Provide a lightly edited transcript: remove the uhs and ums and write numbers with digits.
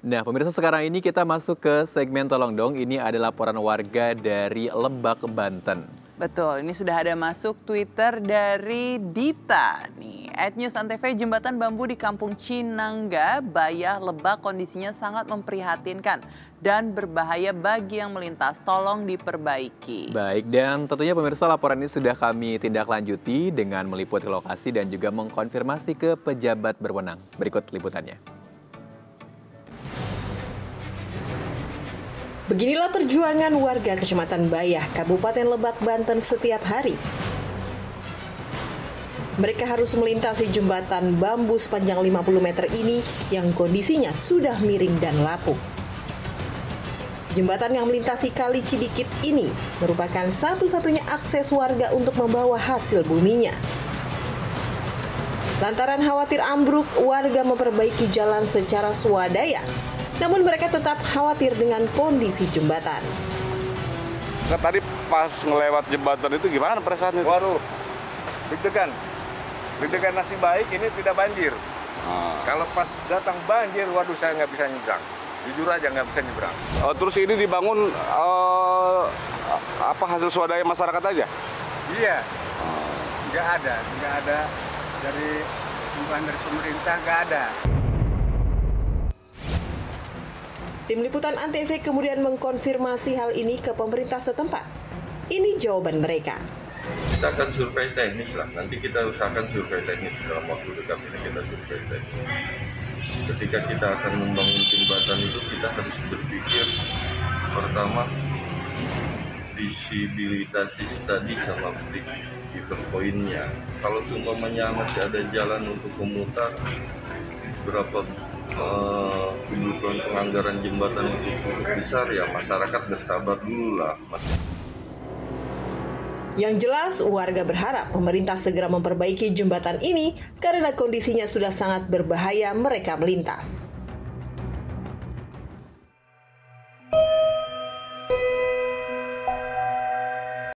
Nah, pemirsa, sekarang ini kita masuk ke segmen Tolong Dong. Ini ada laporan warga dari Lebak, Banten. Betul, ini sudah ada masuk Twitter dari Dita nih. @newsantv, jembatan bambu di Kampung Cinangga, Bayah, Lebak kondisinya sangat memprihatinkan dan berbahaya bagi yang melintas. Tolong diperbaiki. Baik, dan tentunya pemirsa, laporan ini sudah kami tindak lanjuti dengan meliput ke lokasi dan juga mengkonfirmasi ke pejabat berwenang. Berikut liputannya. Beginilah perjuangan warga Kecamatan Bayah, Kabupaten Lebak, Banten setiap hari. Mereka harus melintasi jembatan bambu sepanjang 50 meter ini yang kondisinya sudah miring dan lapuk. Jembatan yang melintasi Kali Cidikit ini merupakan satu-satunya akses warga untuk membawa hasil buminya. Lantaran khawatir ambruk, warga memperbaiki jalan secara swadaya. Namun mereka tetap khawatir dengan kondisi jembatan. Nah, tadi pas ngelewat jembatan itu gimana perasaannya? Waduh, deg-degan. Deg-degan nasib baik ini tidak banjir. Kalau pas datang banjir, waduh saya nggak bisa nyebrang. Jujur aja nggak bisa nyebrang. Terus ini dibangun apa hasil swadaya masyarakat aja? Iya, nggak ada dari bukan dari pemerintah, nggak ada. Tim Liputan Antv kemudian mengkonfirmasi hal ini ke pemerintah setempat. Ini jawaban mereka. Kita akan survei teknis lah, nanti kita usahakan survei teknis dalam waktu dekat ini kita survei teknis. Ketika kita akan membangun jembatan itu kita harus berpikir pertama visibilitasi tadi sama given point-nya. Kalau umpamanya masih ada jalan untuk memutar, berapa kebutuhan penganggaran jembatan itu cukup besar, ya masyarakat bersabar dulu lah. Yang jelas, warga berharap pemerintah segera memperbaiki jembatan ini karena kondisinya sudah sangat berbahaya mereka melintas.